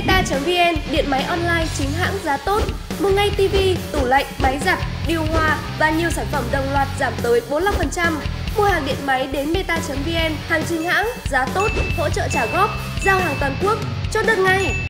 Meta.vn, điện máy online chính hãng giá tốt. Mua ngay TV, tủ lạnh, máy giặt, điều hòa và nhiều sản phẩm đồng loạt giảm tới 45%. Mua hàng điện máy đến Meta.vn, hàng chính hãng, giá tốt, hỗ trợ trả góp, giao hàng toàn quốc, chốt đơn ngay.